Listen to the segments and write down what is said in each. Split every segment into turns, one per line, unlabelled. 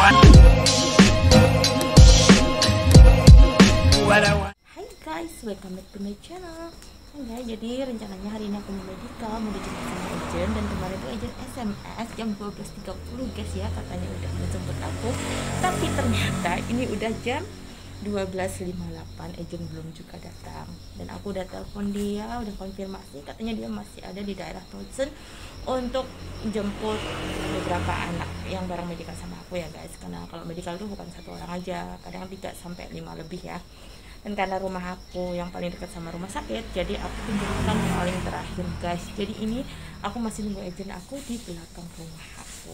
Hai guys, welcome back to my channel. Hai, jadi rencananya hari ini aku mau medical, mau dijemput sama agent. Dan kemarin tuh agent SMS jam 12.30 guys ya, katanya udah menjemput aku. Tapi ternyata ini udah jam 12.58, agent belum juga datang. Dan aku udah telepon dia, udah konfirmasi, katanya dia masih ada di daerah Towson untuk jemput beberapa anak yang bareng medical sama aku ya guys. Karena kalau medical tuh bukan satu orang aja, kadang 3 sampai 5 lebih ya. Dan karena rumah aku yang paling dekat sama rumah sakit, jadi aku tunjukkan yang paling terakhir guys. Jadi ini aku masih nunggu agent aku di belakang rumah aku.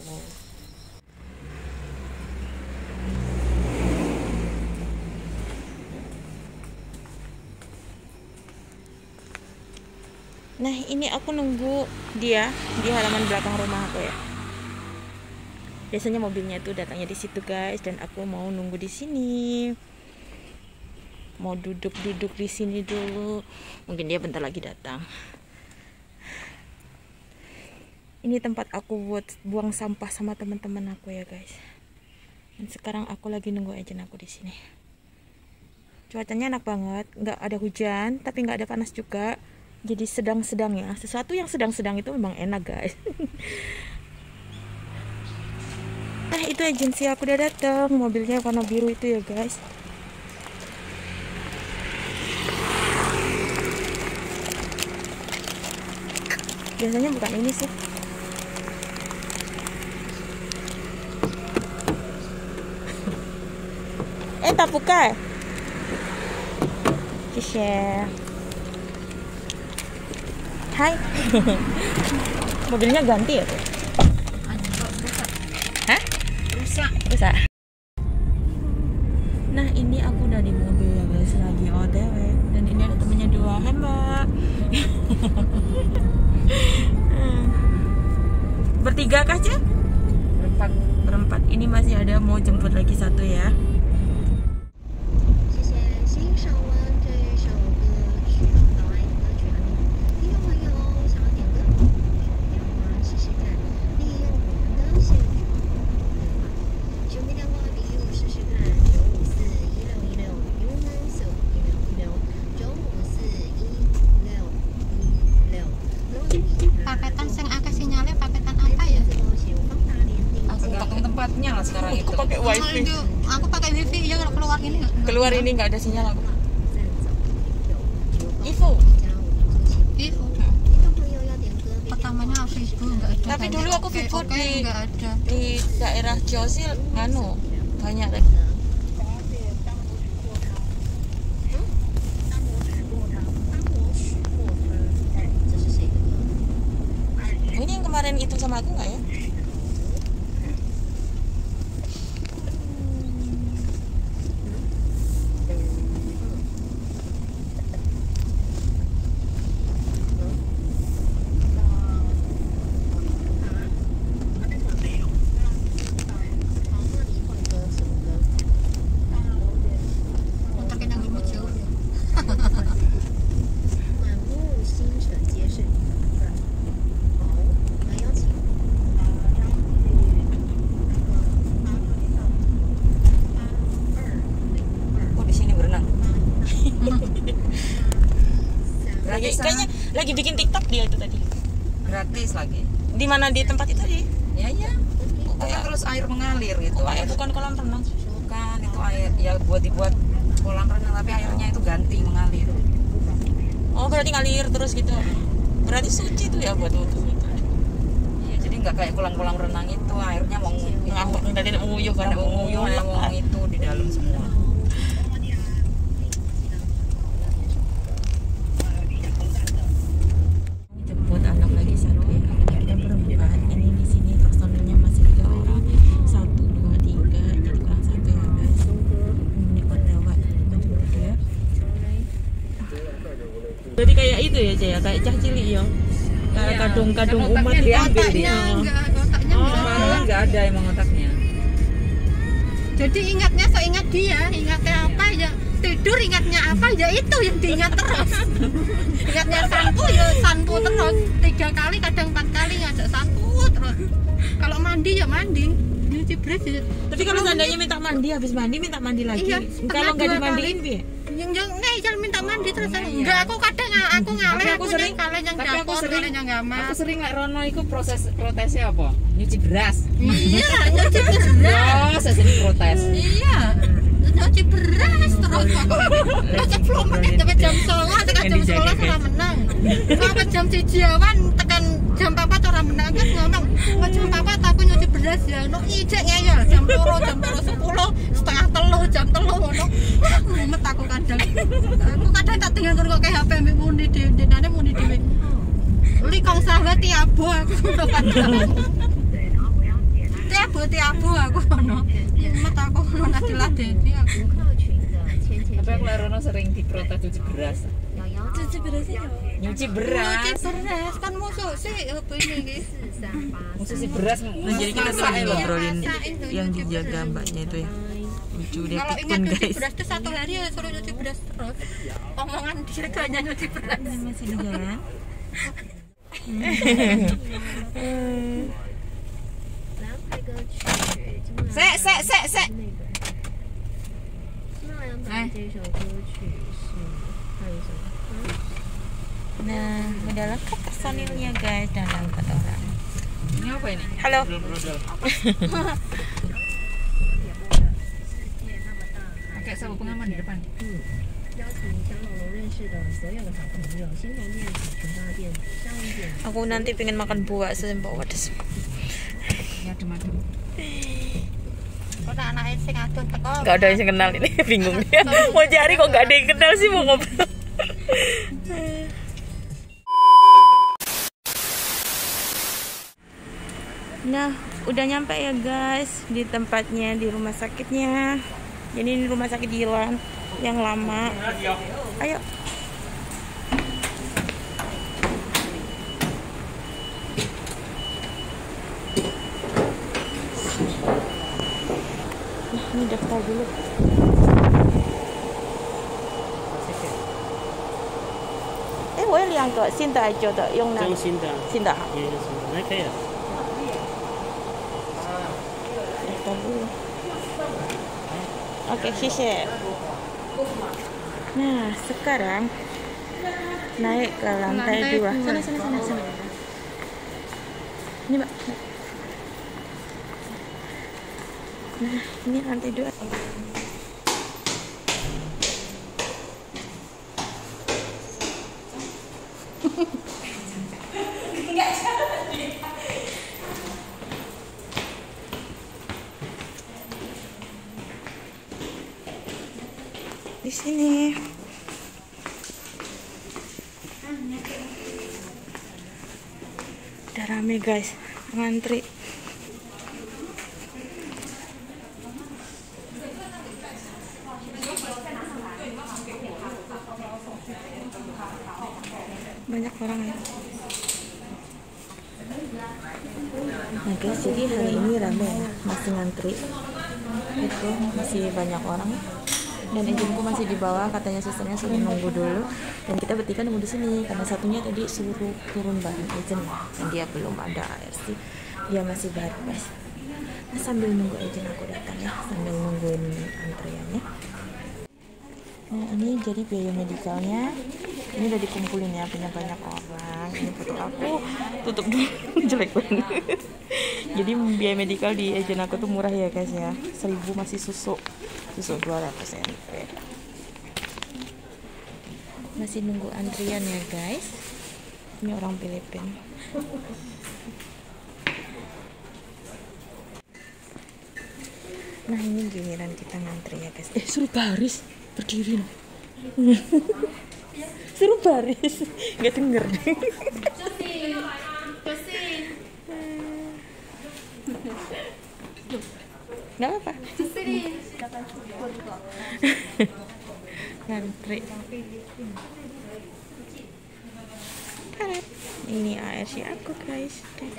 Nah ini aku nunggu dia di halaman belakang rumah aku ya. Biasanya mobilnya tuh datangnya di situ guys, dan aku mau nunggu di sini. Mau duduk-duduk di sini dulu. Mungkin dia bentar lagi datang. Ini tempat aku buat buang sampah sama teman-teman aku ya guys. Dan sekarang aku lagi nunggu agent aku di sini. Cuacanya enak banget, nggak ada hujan, tapi nggak ada panas juga. Jadi sedang-sedang ya. Sesuatu yang sedang-sedang itu memang enak guys. Nah itu agensi aku udah datang. Mobilnya warna biru itu ya guys. Biasanya bukan ini sih. Tak buka. Share. Hai. Mobilnya ganti ya tuh? Hah? Rusak. Nah ini aku udah di mobil ya guys, lagi OTW. Dan ini ada temennya dua. Hai mbak. Bertiga kah Cek? Berempat. Ini masih ada mau jemput lagi satu ya.
Paketan sing akeh sinyalnya paketan apa ya?
Aku pakai tempatnya lah sekarang itu.
Aku pakai wifi.
Aku pakai wifi ya, kalau keluar ini
Keluar ini nggak ada sinyal aku. Ivo.
Pertamanya Vivo nggak ada.
Tapi dulu aku Vivo
nggak ada.
di daerah Josil nganu banyak lagi. Ini yang kemarin itu sama aku nggak ya?
Motor kita nggak jauh ya.
Kok di sini berenang?
Kayaknya lagi bikin TikTok dia itu tadi.
Gratis lagi.
Di mana di tempat itu tadi?
Ya. Kayak terus air mengalir gitu.
Kayak bukan kolam renang.
Bukan, itu air ya dibuat kolam renang, tapi airnya itu ganti mengalir.
Oh berarti ngalir terus gitu. Berarti suci tuh ya buat wudhu.
Ya, jadi nggak kayak kolam renang itu airnya mau
Ngawur dari nguyuh karena nguyuh
mau itu di dalam semua.
Jemput anak lagi satu ya. Kita berempat. Ini di sini personilnya masih 3 orang. 1, 2, 3. Jadi kurang 1 ya guys. Ini Ottawa jemput ya. Jadi kayak itu ya Jaya, kayak cah cilik ya. Kayak kadung-kadung umat
diambil
Otaknya
dia.
otaknya
Malah nggak ada emang otaknya.
Jadi ingatnya seingat dia, ingatnya apa ya? Tidur ingatnya apa ya, itu yang diingat terus. Ingatnya sampo ya sampo terus. 3 kali kadang 4 kali ngajak sampo terus. Kalau mandi ya mandi. nyuci beras ya.
Tapi kalau seandainya minta mandi, habis mandi minta mandi lagi.
Iya,
Kalau nggak
setengah 2
dimandiin
kali.
piye?
Yang jangan minta mandi terus.
Iya.
Enggak, aku kadang aku ngalih,
Tapi aku sering-
kalian yang
tapi aku
dapur,
sering-
kalian yang kamar.
Aku sering lek Rono iku protesnya apa? Nyuci beras.
Iya, nyuci beras.
Oh, saya sini protes.
Iya, nyuci beras terus aku. Terus belum menit sampai jam 09.00, tekan jam 11 ora menang. Sampai jam 1 awan tekan jam 4 ora menang kan ngomong, "Wah, jam 4 aku nyuci beras ya." No ijek ngeyel jam 2, jam 2.10, setengah 3, jam 3 ngono. Wah, mumet aku kadang. Aku kadang tak tinggal karo kayak HP mbek muni dhewe, muni dhewe. Li kong sahabat tiabo aku ngono kadang. Tiabo aku ngono. Mumet aku ngono ladeni aku.
Tapi aku lek Rono sering diprotes cuci beras.
Cuci berasnya
Nyuci
Nyuci
beras.
beras kan musuh sih apa ini iki.
Musuh si beras.
Nah, jadi kita
masak
lagi
ya, loh.
ngobrolin
Masakin tuh,
yang
nyuci
dijaga
beras.
mbaknya itu ya. Lucu dia
Kalau
pikun
ingat nyuci
guys.
beras tuh 1 hari ya suruh nyuci beras terus. Omongan dia tuh hanya nyuci beras.
Masih di jalan.
Sek.
Nah, udah lengkap personilnya guys dan angkat orang.
Ini apa ini?
Halo.
Pakai sabuk pengaman di depan.
Aku nanti pengen makan buah sembok pedes.
Ya adem-adem.
Kok anak sing adon teko.
Gak ada yang kenal ini, bingung dia. Mau cari kok gak ada yang kenal sih mau ngobrol. Nah, udah nyampe ya guys di tempatnya, di rumah sakitnya. Jadi ini rumah sakit Dilan yang lama. Ayo. Ini daftar dulu. Wo有2个新的旧的，用哪
张新的，
新的好。
也是那可以啊。
Daftar dulu. Oke, 谢谢. Nah, sekarang naik ke lantai 2. Sana. Ini, Mbak. Nah, ini lantai 2. Di sini. Udah rame guys, ngantri. Banyak orang ya. Nah guys, jadi hari ini rame ya, masih ngantri. Itu masih banyak orang. Dan izinku masih di bawah, katanya susternya suruh nunggu dulu. Dan kita bertiga nunggu di sini karena satunya tadi suruh turun bareng izin ya. Dan dia belum ada ARC, dia masih baru guys. Nah, sambil nunggu izin aku datang ya, sambil nungguin antriannya. Nah ini jadi biaya medikalnya. Ini udah dikumpulin ya, punya banyak orang. Ini foto aku, tutup dulu, jelek banget. Jadi biaya medikal di agent aku tuh murah ya guys ya, 1000 masih susu 200 Rp. Masih nunggu antrian ya guys. Ini orang Filipina. Nah ini giliran kita ngantri ya guys. Suruh baris, berdiri loh. Suruh baris, nggak denger deh. Nggak apa. Ngantri. Tarat. Ini ARC aku guys.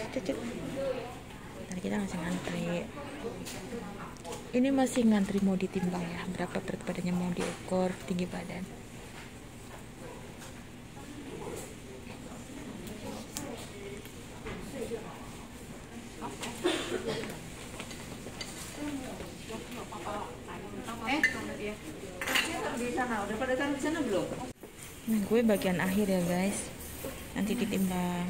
Ntar kita masih ngantri. Ini masih ngantri mau ditimbang ya, berapa berat badannya mau diukur, tinggi badan.
Di sana, udah pada taruh di sana belum?
Nah, gue bagian akhir ya guys. Nanti ditimbang.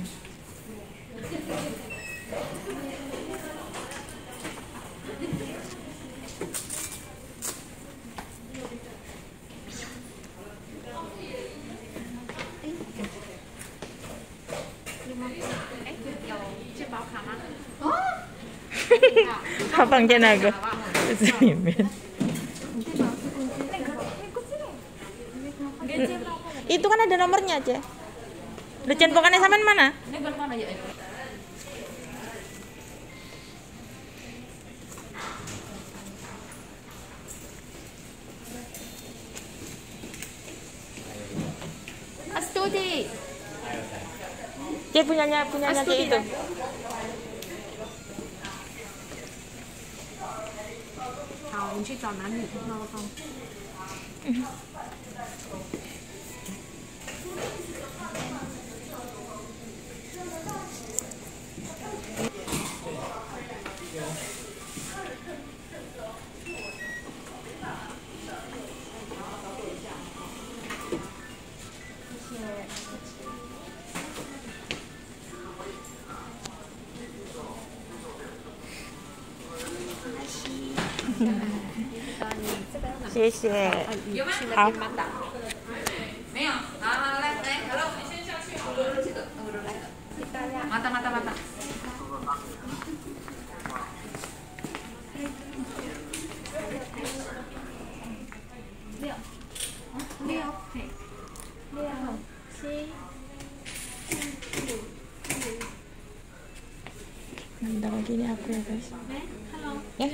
Abang Jenago. Itu kan ada nomornya aja. Udah centpokannya sampean mana?
Astudi.
Dia punyanya dia itu. Xie. 好。
没有，来，hello， 你先下去，这个，mata。
Bentar lagi nih aku ya guys. Ya.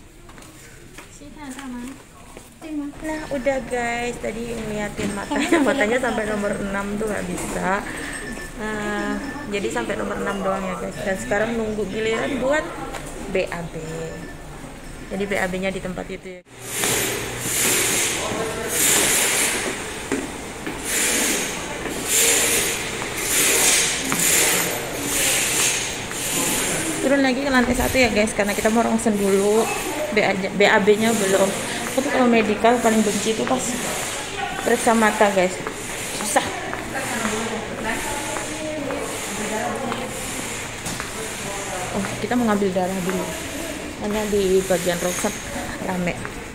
Nah udah guys, tadi ngeliatin matanya sampai nomor 6 tuh nggak bisa. Nah, jadi sampai nomor 6 doang ya guys. Dan sekarang nunggu giliran buat BAB. Jadi BAB nya di tempat itu ya. Turun lagi ke lantai 1 ya guys, karena kita mau ronsen dulu. BAB nya belum. Tapi kalau medical paling benci itu pas periksa mata guys, susah. Oh, kita mau ngambil darah dulu, hanya di bagian ronsen rame.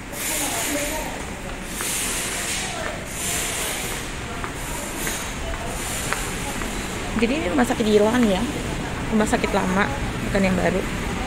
Jadi ini rumah sakit di Iruan ya, rumah sakit lama, bukan yang baru.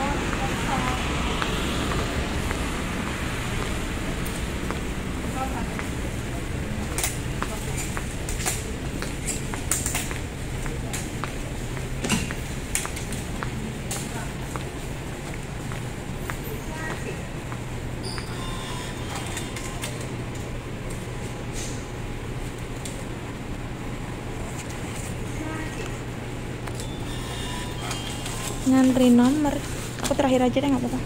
Ngantri nomor, aku terakhir aja deh, nggak apa-apa.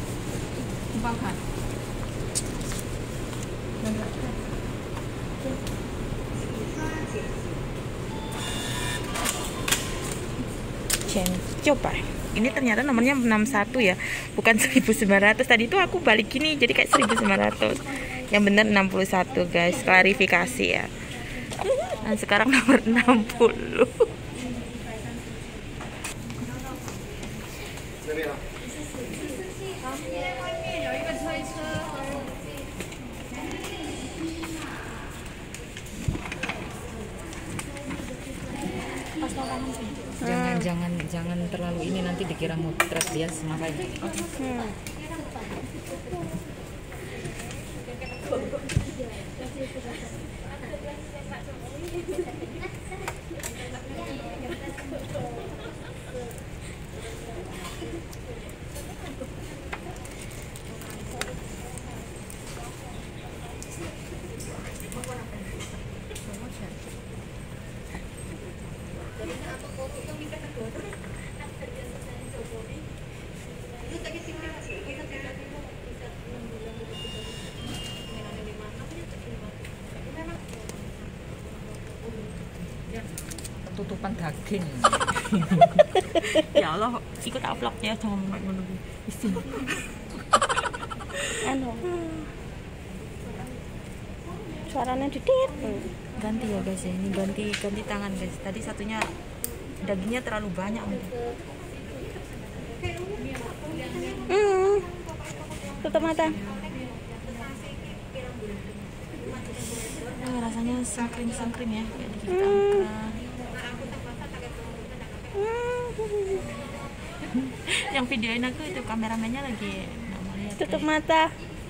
Coba ini ternyata nomornya 61 ya, bukan 1900. Tadi tuh aku balik gini jadi kayak 1900. Yang benar 61 guys, klarifikasi ya. Nah, sekarang nomor 60.
Jangan terlalu ini, nanti dikira mutret dia ngapain. Tutupan daging.
Ya Allah, ikut vlognya, jangan menunggu isi.
Suaranya didit.
Ganti ya guys ya, ini ganti tangan guys. Tadi satunya dagingnya terlalu banyak.
Tutup mata.
Rasanya sangkring ya, kayak dikit angka. Yang videoin aku itu kameramennya lagi lihat.
Tutup mata.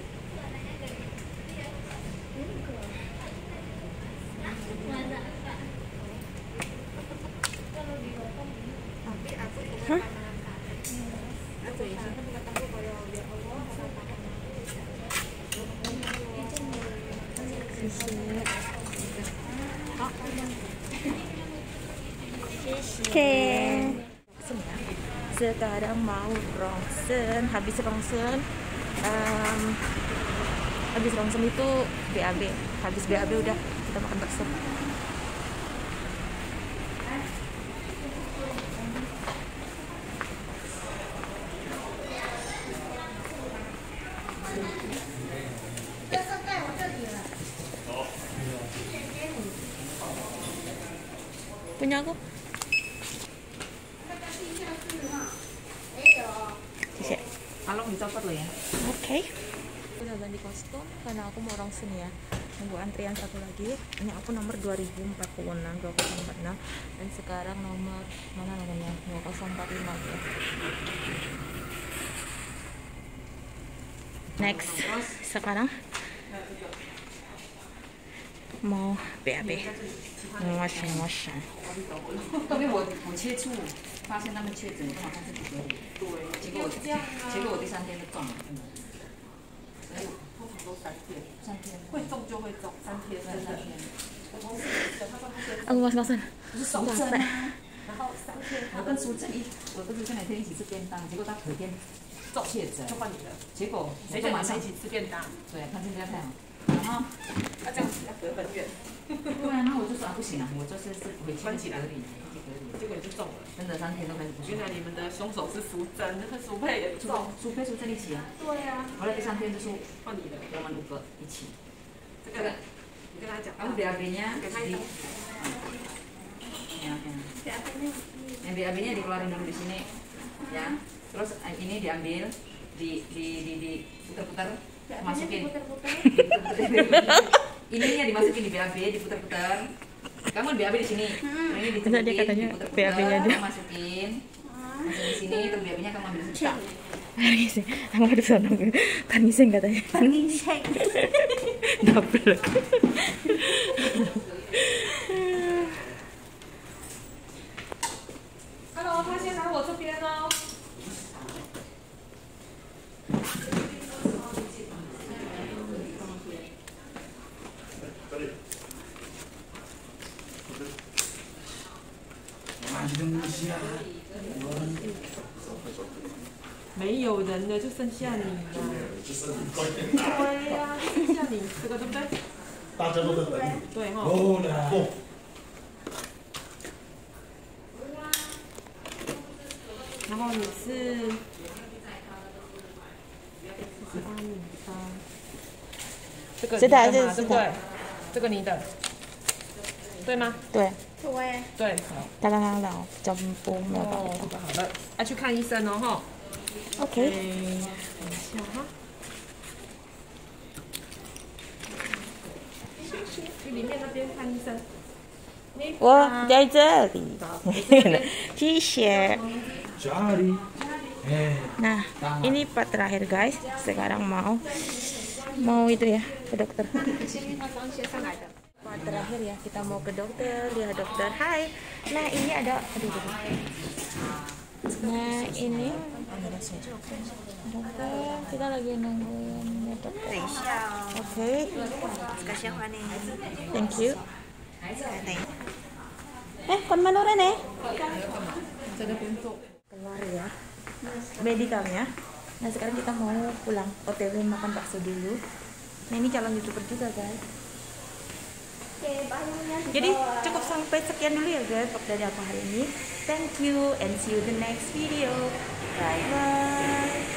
Hah? Oke.
Sekarang mau rongsen, habis rongsen itu BAB. Habis BAB udah kita makan bakso. Punya aku. Kalau dicopot lo ya.
Oke.
Udah ganti kostum karena aku mau rongsen ya. Nunggu antrian satu lagi. Ini aku nomor 2046 dan sekarang nomor mana namanya? 2045 ya. Next. Sekarang mau BAB. Motion.
特别我接触发现他们确诊，好像是不合理。对，结果我第3天就中了，真的。通常都3天，会中就会中，3天，真的。我同事他说他先，
aku ngos-ngosan.
不是手针啊，然后3天，我跟苏正我跟苏正2天一起吃便当，结果他隔天确诊，就换你了。结果谁叫晚上一起吃便当？对，他今天太好。然后他这样子要隔很远。对啊，那我就说不行啊，我就是回去隔离。结果你就中了，真的3天都开始不行。
原来你们的凶手是苏珍，那个苏佩也中。
苏佩苏珍一起啊？对啊。后来第3天就说换你了，我们5个一起。这个你跟他讲。Kamu BAB-nya di. Yang BAB-nya dikeluarin dulu di sini, ya. Terus ini diambil, diputar-putar, masukin. Ininya dimasukin di BAB, diputar-putar. Kamu BAB di sini. Ini dicepetin, diputar-putar, masukin di sini, terus BAB-nya kamu ambil sebentar.
Ngising, aku ada sana kan ngising katanya.
Kan ngising.
Double.
Hello， 他先来我这边哦。没有人了，就剩下你了。对呀、就剩下你这个对不对？
大家都在等你。
对哈。
哦呢。
然后你是这个
是的
你的嘛
是的
对不对？这个你的，对吗？
对，
对，好。
刚刚老叫播没有
哦，这个好了，要去看医生哦，哈。
OK。
等一下哈。去里面那边看医生。
我在这里，谢谢。
Cari.
Nah, ini part terakhir guys. Sekarang mau itu ya ke dokter. Part terakhir ya, kita mau ke dokter. Lihat dokter. Hai. Nah ini ada, Nah ini dokter, kita lagi nungguin dokter. Oke. Thank you.
Kon mana Rene?
Keluar ya medikalnya. Nah sekarang kita mau pulang, OTW makan bakso dulu. Nah ini calon YouTuber juga guys. Jadi cukup sampai sekian dulu ya guys vlog dari aku hari ini. Thank you and see you the next video. Bye bye.